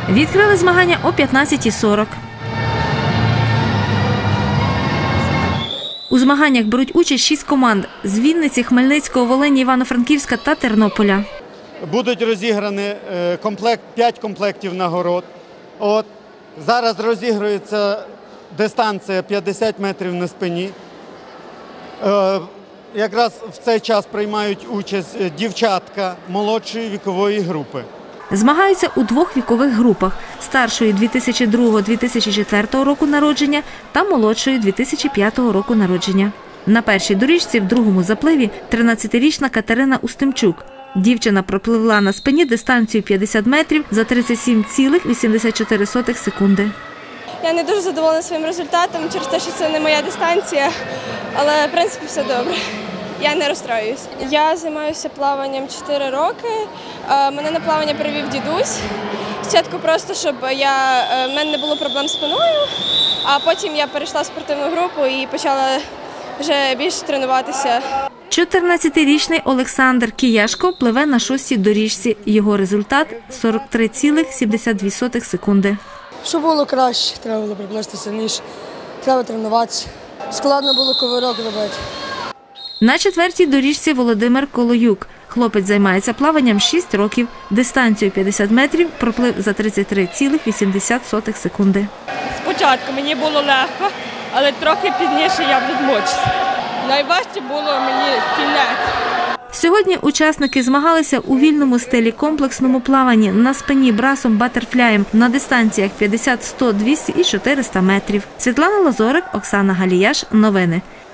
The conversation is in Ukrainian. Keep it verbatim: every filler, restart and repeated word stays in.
Відкрили змагання о п'ятнадцятій сорок. У змаганнях беруть участь шість команд – з Вінниці, Хмельницького, Волині, Івано-Франківська та Тернополя. Будуть розіграні комплект, п'ять комплектів нагород. От, зараз розігрується дистанція п'ятдесят метрів на спині. Е, якраз в цей час приймають участь дівчатка молодшої вікової групи. Змагаються у двох вікових групах – старшої дві тисячі другого - дві тисячі четвертого року народження та молодшої дві тисячі п'ятого року народження. На першій доріжці в другому запливі тринадцятирічна Катерина Устимчук. Дівчина пропливла на спині дистанцію п'ятдесят метрів за тридцять сім цілих вісімдесят чотири сотих секунди. Я не дуже задоволена своїм результатом через те, що це не моя дистанція, але в принципі все добре. Я не розстроююсь. Я займаюся плаванням чотири роки. Мене на плавання привів дідусь. Спочатку просто, щоб я, в мене не було проблем з спиною, а потім я перейшла в спортивну групу і почала вже більше тренуватися. чотирнадцятирічний Олександр Кияшко пливе на шостій доріжці. Його результат – сорок три цілих сімдесят дві сотих секунди. Щоб було краще, треба було приплисти сильніше, треба тренуватися. Складно було ковирок робити. На четвертій доріжці Володимир Колоюк. Хлопець займається плаванням шість років. Дистанцію п'ятдесят метрів проплив за тридцять три цілих вісімдесят сотих секунди. Спочатку мені було легко, але трохи пізніше я відмучився. Найважче було мені кінець. Сьогодні учасники змагалися у вільному стилі комплексному плаванні на спині брасом батерфляєм на дистанціях п'ятдесят, сто, двісті і чотириста метрів. Світлана Лазорик, Оксана Галіяш. Новини.